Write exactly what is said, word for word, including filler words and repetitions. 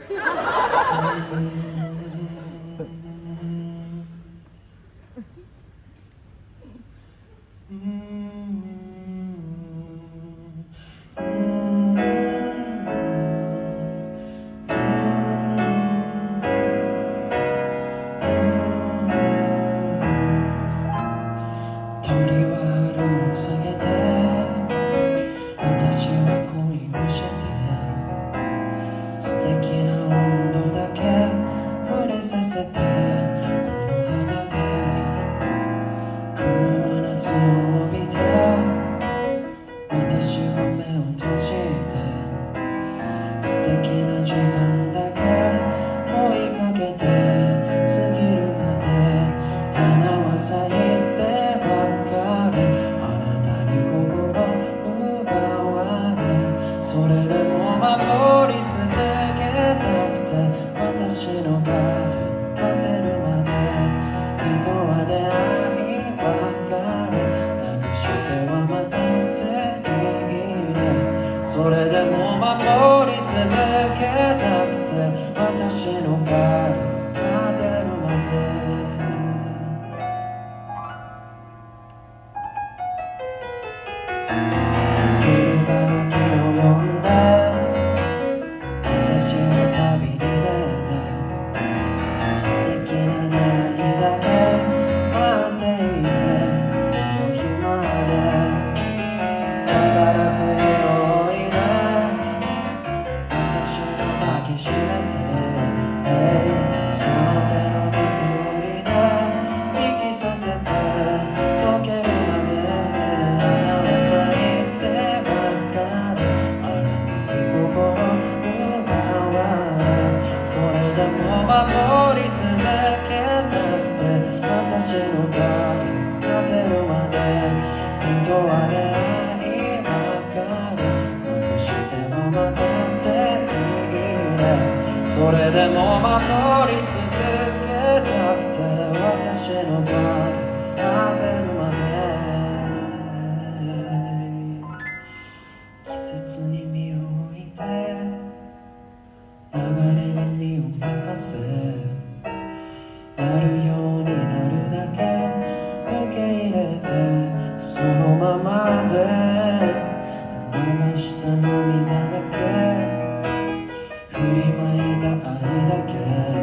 鳥は春を告げて、私は恋をして、素敵な温度だけ触れさせて、この肌で雲は夏を帯びて、私は目を閉じて、素敵な時間だけ追いかけて、過ぎるまで花は咲いてそれでも守り続けたくて、私のガーデン果てるまで、人は出会い別れなくしてはまた手入れ、それでも守り続けたくて、私のガーデン果てるまで。夜が明けを呼んで、私は旅に出て、素敵な出会いだけ待っていて、その日まで。だから冬をおいで、私を抱きしめて、hey、その手のぬくもりで息させて、溶けるまで花は咲いてばっかり、あなたに心奪われ、それでも守り続けたくて、私のガーデン果てるまで。人は出会い別れなくしてもまた手入れ、それでも守り続けたくて、私のガーデン果てるまで。季節に身を置いて、流れに身を任せ、なるようになるだけ受け入れて、そのままで流した涙だけ、振りまいた愛だけ。